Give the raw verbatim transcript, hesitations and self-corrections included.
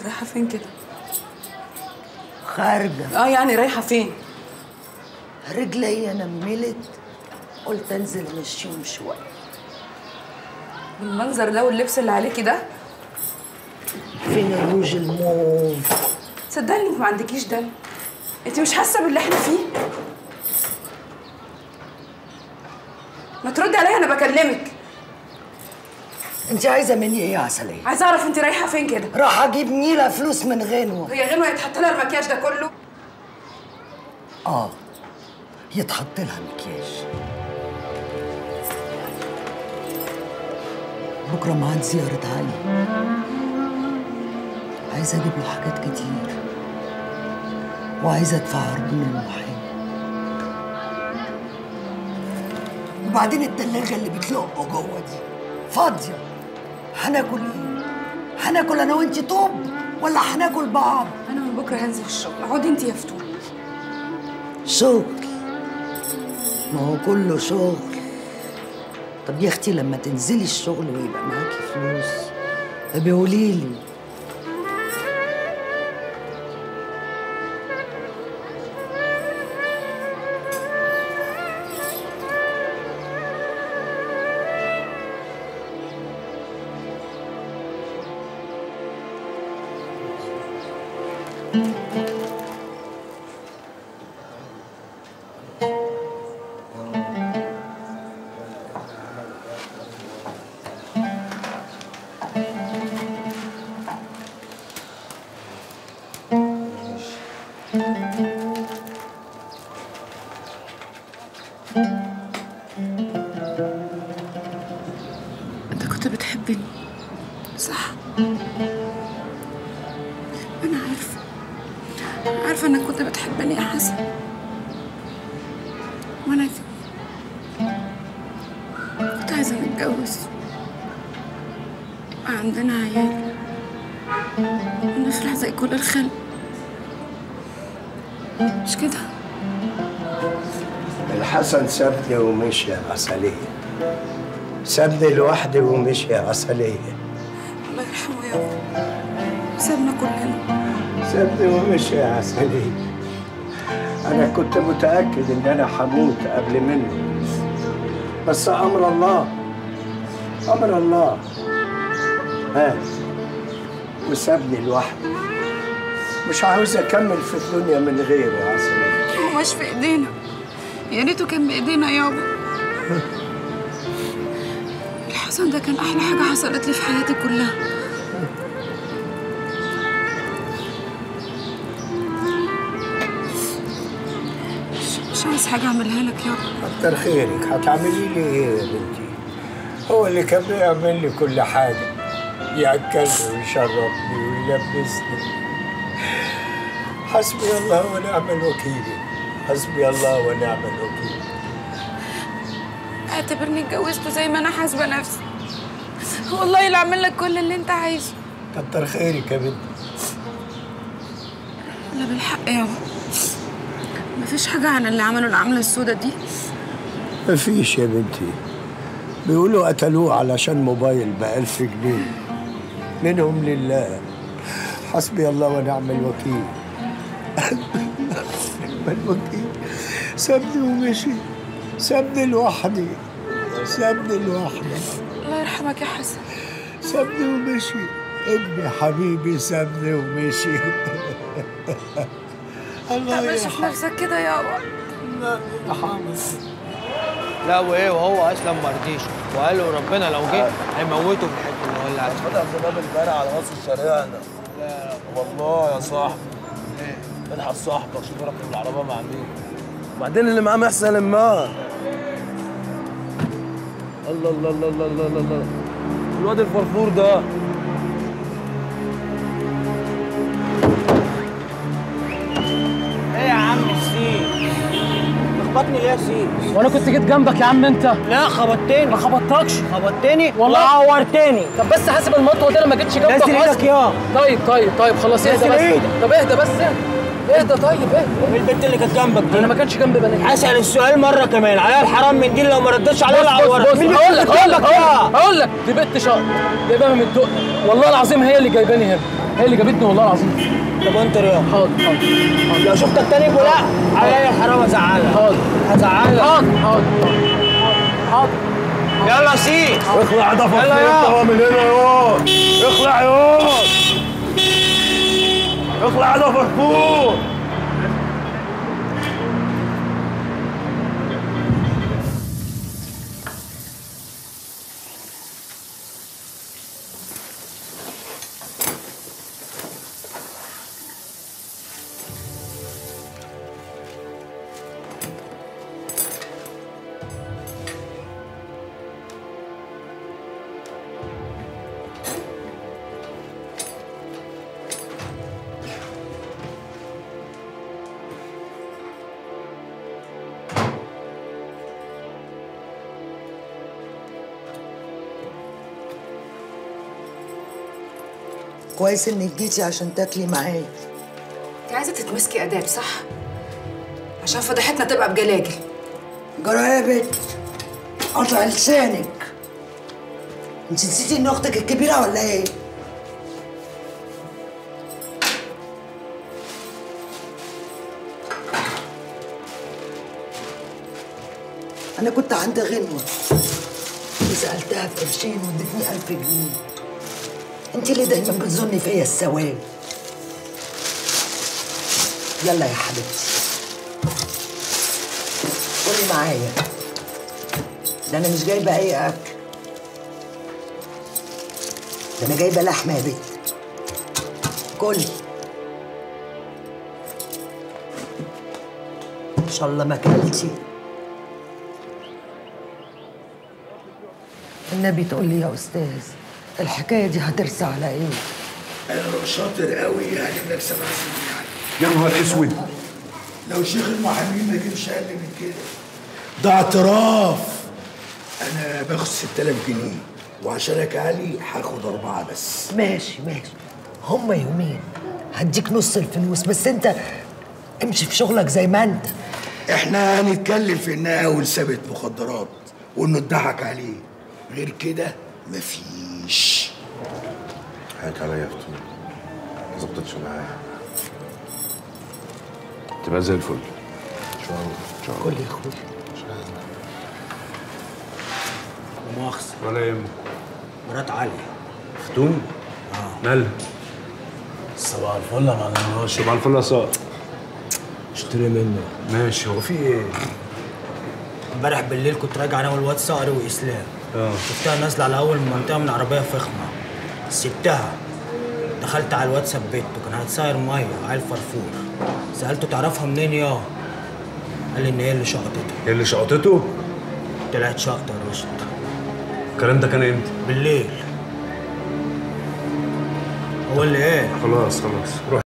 رايحه فين كده؟ خارجه. اه يعني رايحه فين؟ رجلي نملت، قلت انزل امشيهم شويه. بالمنظر ده واللبس اللي عليكي ده؟ فين الروج الموف؟ صدقني انت ما عندكيش دم. انت مش حاسه باللي احنا فيه؟ ما تردي عليا انا بكلمك. انت عايزه مني ايه يا عسليه؟ عايزه اعرف انت رايحه فين كده؟ راح اجيب نيله فلوس من غنوه. هي غنوه يتحط لها المكياج ده كله؟ اه يتحط لها مكياج. بكره ميعاد زياره علي، عايزه اجيب له حاجات كتير وعايزه ادفع عربون المحامي. وبعدين التلاجه اللي بتلقوا جوه دي فاضيه. هناكل ايه؟ هناكل انا وانتي طوب ولا هناكل بعض؟ انا من بكره هنزل الشغل، اقعدي انت يا فتون. شغل؟ ما هو كله شغل. طب يا اختي لما تنزلي الشغل ويبقى معاكي فلوس ابقي قوليلي. انت كنت بتحبني صح؟ انا عارفه عارفه انك كنت بتحبني يا حسن، وانا كنت عايزه نتجوز، يبقى عندنا عيال ونفرح زي كل الخلق، مش كده؟ الحسن سابني ومشي يا عسلية، سابني لوحدي ومشي يا عسلية. الله يرحمه يابا، سابنا كلنا. سابني ومشي يا عسلية. أنا كنت متأكد إن أنا هموت قبل منه، بس أمر الله أمر الله مات وسابني لوحدي. مش عاوز أكمل في الدنيا من غيره يا عسلية. هو مش في إيدينا، يا ريته كان بإيدينا يابا. الحسن ده كان أحلى حاجة حصلت لي في حياتي كلها. مش, مش عايز حاجة أعملها لك يابا. كتر خيرك، هتعملي لي إيه يا بنتي؟ هو اللي كان بيعمل لي كل حاجة، يأكلني ويشربني ويلبسني. حسبي الله ونعم الوكيل، حسبي الله ونعم الوكيل. اعتبرني اتجوزته زي ما أنا حاسبة نفسي، والله اللي أعمل لك كل اللي أنت عايزه. كتر خيرك يا بنتي. لا بالحق يابا، مفيش حاجة عن اللي عملوا العملة السوداء دي؟ مفيش يا بنتي، بيقولوا قتلوه علشان موبايل بألف جنيه. منهم لله، حسبي الله ونعم الوكيل. نعم الوكيل. سابني ومشي، سابني لوحدي، سابني لوحدي. الله يرحمك يا حسن. سابني ومشي، ابني حبيبي سابني ومشي. الله تعملش في نفسك كده يابا. الله يرحمك. لا وايه، وهو اصلا ما رضيش وقال له ربنا لو جه هيموته في الحته اللي هو اللي عايزها. فتح الباب امبارح على راس الشارع ده. لا والله يا صاحبي. ايه؟ الحق صاحبك شوف ركب العربيه مع مين. وبعدين اللي معاه محسن الماء. الله الله الله الله الله الله الواد الفرفور ده. ايه يا عم السيد؟ خبطني ليه يا سيد؟ وانا كنت جيت جنبك يا عم انت. لا خبطتني. ما خبطتكش. خبطتني والله عورتني. طب بس حاسب المطوه دي انا ما جيتش جنبك نزل ايدك يا. طيب طيب طيب خلاص اهدى بس. طب اهدى بس اهدى طيب اهدى. مين البنت اللي كانت جنبك دي؟ انا ما كانش جنبي بنات. هسأل السؤال مره كمان، عليها الحرام من دي لو ما ردتش عليها العوره. مين هقول لك هقول لك هقول لك دي بنت شقر جايباها من الدق، والله العظيم هي اللي جايباني هنا. هي اللي جابتني والله العظيم. طب وانت رياض؟ حاضر حاضر حاضر. لو شفتك تاني ولا عليا الحرام ازعلك. حاضر هزعلك. حاضر حاضر حاضر. يلا سيب. اخلع ده يلا فطير يا هو من هنا يا اخلع يا اخلع ده فرفور. كويس انك جيتي عشان تاكلي معايا. انت عايزه تتمسكي اداب صح؟ عشان فضيحتنا تبقى بجلاجل. جرى يا بنت، قطع لسانك. انت نسيتي ان اختك الكبيره ولا ايه؟ انا كنت عند غنوه وسالتها في قرشين وادتني ألف جنيه. انت اللي دايما بتظني فيا السواد. يلا يا حبيبتي قولي معايا، ده انا مش جايبه اي اكل، ده انا جايبه لحمه يا بنت. كلي ان شاء الله ما اكلتي. النبي تقول لي يا استاذ الحكايه دي هترسى على ايه؟ انا شاطر قوي هجيب لك سبع سنين يعني. يا نهار اسود، لو شيخ المحامين ما يجيبش اقل من كده. ده اعتراف. انا باخد ستة آلاف جنيه وعشانك علي هاخد اربعه بس. ماشي ماشي، هما يومين هديك نص الفلوس، بس انت امشي في شغلك زي ما انت. احنا هنتكلم في انها اول سابت مخدرات وانه اتضحك عليه، غير كده مفيش. حياتي عليا يا فتون، ما ظبطتش معايا. تبقى زي الفل ان شاء الله. ان شاء الله. كل يا اخويا. لا مؤاخذة. ولا يهمك. مرات علي. فتون؟ اه مالها؟ صباح الفل يا معلم راشد. صباح الفل يا صقر. اشتري منه. ماشي، هو في ايه؟ امبارح بالليل كنت راجع انا والواد صقر واسلام. اه شفتها نازله على اول منطقه من عربيه فخمه، سبتها دخلت على الواد ثبته، كان هتصاير ميه عيل فرفور. سالته تعرفها منين يا؟ قال لي ان هي اللي شقطتها. هي اللي شقطته؟ طلعت شقطه يا رشد. الكلام ده كان امتى؟ بالليل. هو اللي قال. خلاص خلاص روح.